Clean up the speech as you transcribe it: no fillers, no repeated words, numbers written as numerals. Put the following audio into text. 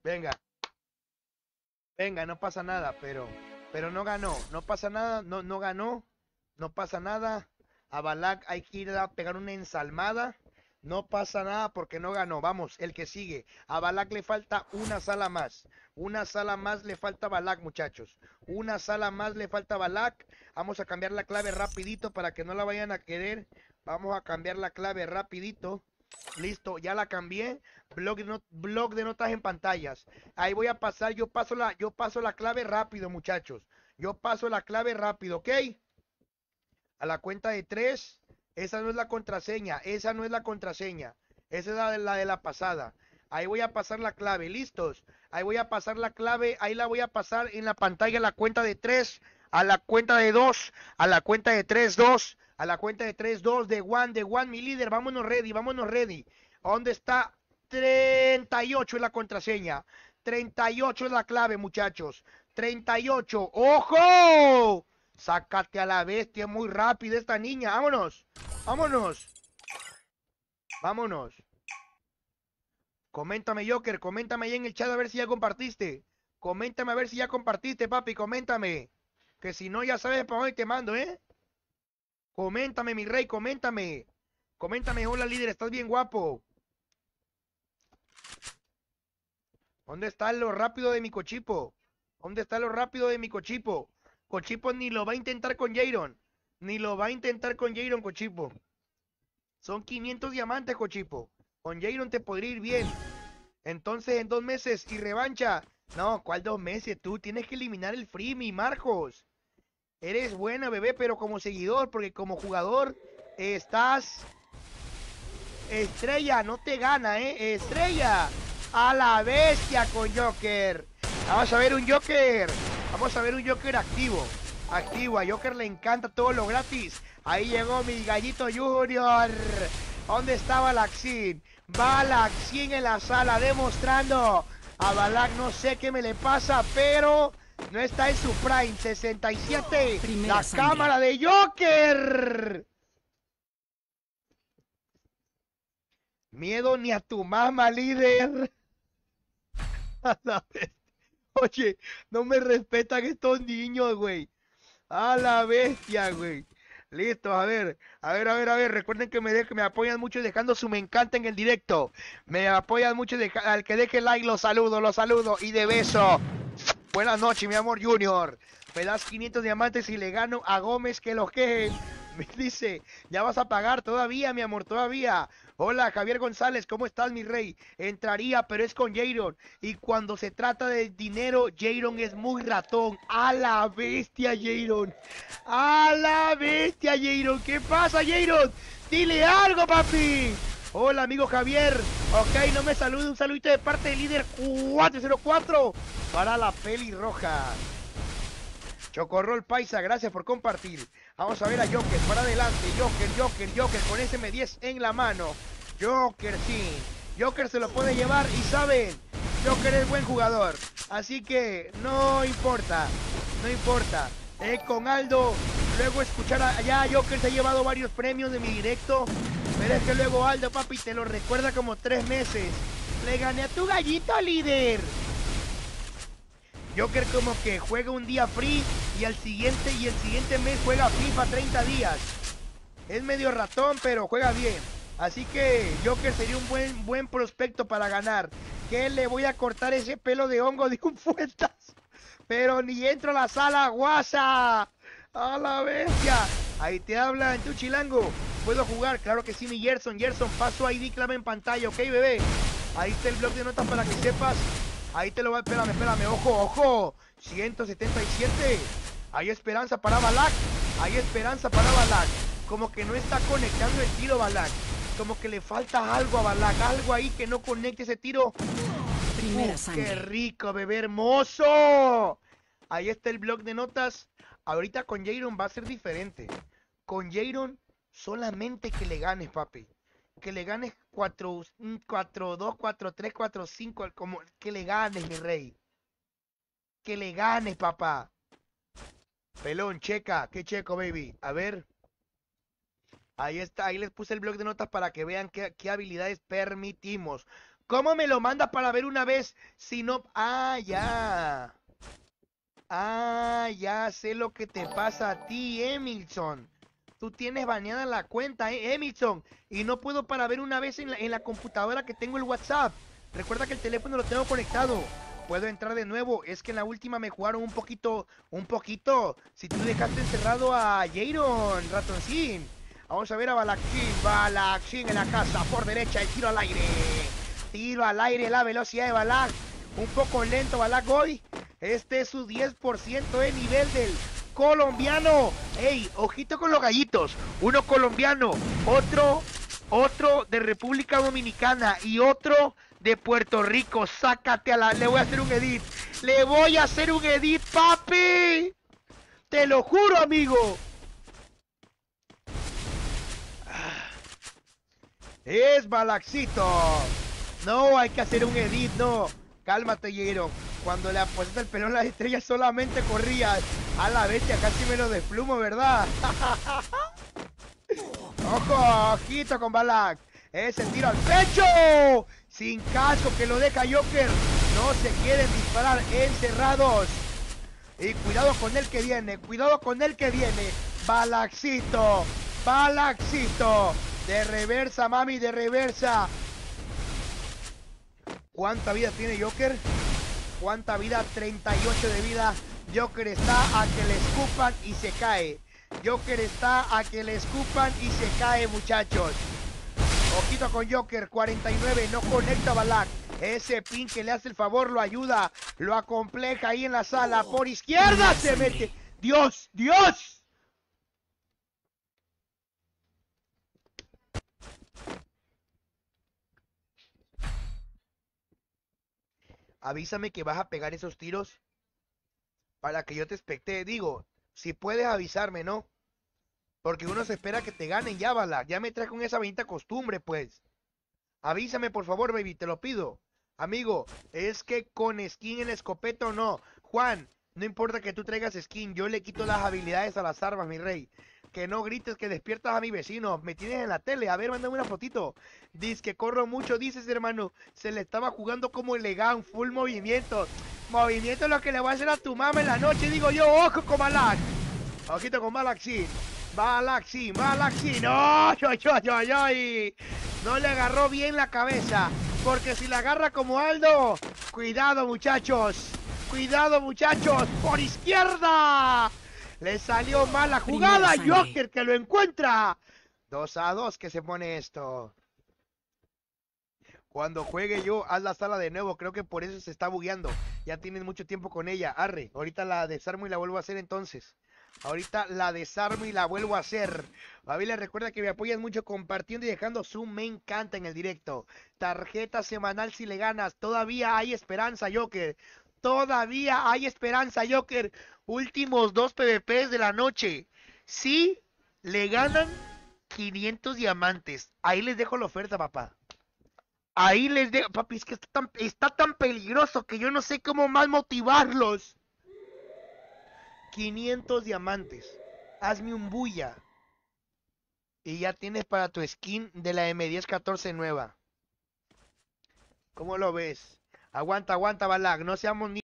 Venga, venga, no pasa nada, pero no ganó. No pasa nada, no ganó. No pasa nada. A Balak hay que ir a pegar una ensalmada. No pasa nada porque no ganó. Vamos, el que sigue. A Balak le falta una sala más. Una sala más le falta a Balak, muchachos. Una sala más le falta a Balak. Vamos a cambiar la clave rapidito para que no la vayan a querer. Vamos a cambiar la clave rapidito. Listo, ya la cambié. Blog de notas en pantallas. Ahí voy a pasar, yo paso la clave rápido, muchachos. Yo paso la clave rápido, ¿ok? A la cuenta de tres. Esa no es la contraseña. Esa no es la contraseña. Esa es la de la pasada. Ahí voy a pasar la clave. ¿Listos? Ahí voy a pasar la clave. Ahí la voy a pasar en la pantalla a la cuenta de tres. A la cuenta de dos. A la cuenta de tres, dos. A la cuenta de tres, dos. De one, mi líder. Vámonos ready. Vámonos ready. ¿Dónde está? 38 es la contraseña. 38 es la clave, muchachos. 38. ¡Ojo! Sácate a la bestia muy rápido esta niña. Vámonos. Vámonos. Vámonos. Coméntame, Joker. Coméntame ahí en el chat a ver si ya compartiste. Coméntame a ver si ya compartiste, papi. Coméntame. Que si no, ya sabes para dónde te mando, ¿eh? Coméntame, mi rey. Coméntame. Coméntame. Hola, líder. Estás bien guapo. ¿Dónde está lo rápido de mi cochipo? ¿Dónde está lo rápido de mi cochipo? Cochipo ni lo va a intentar con Jaron. Ni lo va a intentar con Jaron, Cochipo. Son 500 diamantes, Cochipo. Con Jaron te podría ir bien. Entonces, en 2 meses y revancha. No, ¿cuál 2 meses? Tú tienes que eliminar el freebie, Marcos. Eres buena, bebé, pero como seguidor, porque como jugador estás estrella, no te gana, ¿eh? Estrella. A la bestia con Joker. Vamos a ver un Joker. Vamos a ver un Joker activo. Activo, a Joker le encanta todo lo gratis. Ahí llegó mi gallito Junior. ¿Dónde está Balaxin? Balaxin en la sala demostrando. A Balak no sé qué me le pasa, pero no está en su prime. 67. Primera La sangre. cámara de Joker. Miedo ni a tu mamá, líder. A la vez. Oye, no me respetan estos niños, güey. A la bestia, güey. Listo, a ver, Recuerden que me apoyan mucho dejando su me encanta en el directo. Me apoyan mucho, al que deje like, lo saludo. Y de beso. Buenas noches, mi amor Junior. Me das 500 diamantes y le gano a Gómez que lo que me dice, ya vas a pagar todavía, mi amor, todavía. Hola, Javier González, ¿cómo estás, mi rey? Entraría, pero es con Jaron. Y cuando se trata de dinero, Jaron es muy ratón. A la bestia, Jaron. A la bestia, Jaron. ¿Qué pasa, Jaron? Dile algo, papi. Hola, amigo Javier. Ok, no me salude. Un saludito de parte del líder 404 para la peli roja. Chocorrol Paisa, gracias por compartir. Vamos a ver a Joker, para adelante. Joker, con ese M10 en la mano. Joker, sí. Joker se lo puede llevar y saben, Joker es buen jugador. Así que no importa. Con Aldo, luego escuchar allá, Joker se ha llevado varios premios de mi directo. Pero es que luego Aldo, papi, te lo recuerda como 3 meses. Le gané a tu gallito, líder. Joker como que juega un día free y el siguiente mes juega FIFA 30 días. Es medio ratón, pero juega bien. Así que Joker sería un buen prospecto para ganar. Que le voy a cortar ese pelo de hongo de un fuetazo. Pero ni entro a la sala, guasa. A la bestia. Ahí te hablan, tu chilango. ¿Puedo jugar? Claro que sí, mi Gerson. Paso ID, clave en pantalla, ¿ok, bebé? Ahí está el blog de notas para que sepas. Ahí te lo va, espérame, ojo. 177. Hay esperanza para Balak. Como que no está conectando el tiro, Balak. Como que le falta algo a Balak. Algo ahí que no conecte ese tiro. Primera sangre. ¡Qué rico, bebé hermoso! Ahí está el blog de notas. Ahorita con Jaron va a ser diferente. Con Jaron solamente que le ganes, papi. Que le ganes 4-2, 4-3, 4-5. Como que le ganes, mi rey. Que le ganes, papá. Pelón, checa. ¿Qué checo, baby? A ver. Ahí está, ahí les puse el blog de notas para que vean qué habilidades permitimos. ¿Cómo me lo mandas para ver una vez si no? Ah, ya. Ah, ya sé lo que te pasa a ti, Emilson. Tú tienes baneada la cuenta, Emilson. Y no puedo para ver una vez en la computadora que tengo el WhatsApp. Recuerda que el teléfono lo tengo conectado. Puedo entrar de nuevo. Es que en la última me jugaron un poquito. Un poquito. Si tú dejaste encerrado a Jaron, ratoncín. Vamos a ver a Balaxin. Balaxin en la casa. Por derecha, el tiro al aire. Tiro al aire, la velocidad de Balak. Un poco lento Balak hoy. Este es su 10% de nivel del colombiano. Ey, ojito con los gallitos. Uno colombiano, otro de República Dominicana y otro de Puerto Rico. Sácate a la... Le voy a hacer un edit. Le voy a hacer un edit, papi. Te lo juro, amigo. Es Balaxito. No, hay que hacer un edit, no. Cálmate, Jaron. Cuando le apuestas el pelón a las estrellas solamente corrías. A la bestia, casi me lo desplumo, ¿verdad? Ojo, ojito con Balak. Ese tiro al pecho. Sin casco que lo deja Joker. No se quieren disparar encerrados. Y cuidado con el que viene. Cuidado con el que viene. Balaxito. Balaxito. De reversa, mami, de reversa. ¿Cuánta vida tiene Joker? ¿Cuánta vida? 38 de vida. Joker está a que le escupan y se cae. Joker está a que le escupan y se cae, muchachos. Ojito con Joker, 49, no conecta a Balak. Ese pin que le hace el favor lo ayuda, lo acompleja ahí en la sala. Por izquierda se mete. ¡Dios! ¡Dios! Avísame que vas a pegar esos tiros para que yo te expecte. Digo, si puedes avisarme, ¿no? Porque uno se espera que te ganen ya, Balak. Ya me traes con esa bonita costumbre, pues. Avísame, por favor, baby, te lo pido. Amigo, es que con skin en la escopeta o no. Juan, no importa que tú traigas skin, yo le quito las habilidades a las armas, mi rey. Que no grites que despiertas a mi vecino. Me tienes en la tele. A ver, mándame una fotito. Dice que corro mucho, dices, hermano. Se le estaba jugando como elegant, full movimiento. Movimiento es lo que le voy a hacer a tu mamá en la noche, digo yo. Ojo con Malak. Ojito con Malak, sí. Balaxi, Balaxi, no, yo. No le agarró bien la cabeza, porque si la agarra como Aldo, cuidado muchachos, por izquierda. Le salió mal la jugada, Joker que lo encuentra. 2-2 que se pone esto. Cuando juegue yo, haz la sala de nuevo, creo que por eso se está bugueando. Ya tienes mucho tiempo con ella, arre, ahorita la desarmo y la vuelvo a hacer entonces. Ahorita la desarmo y la vuelvo a hacer. Familia, recuerda que me apoyas mucho compartiendo y dejando su me encanta en el directo. Tarjeta semanal si le ganas. Todavía hay esperanza, Joker. Todavía hay esperanza, Joker. Últimos 2 PvPs de la noche. Si le ganan 500 diamantes. Ahí les dejo la oferta, papá. Ahí les dejo. Papi, es que está tan peligroso que yo no sé cómo más motivarlos. 500 diamantes. Hazme un bulla. Y ya tienes para tu skin de la M1014 nueva. ¿Cómo lo ves? Aguanta, Balag. No seamos ni...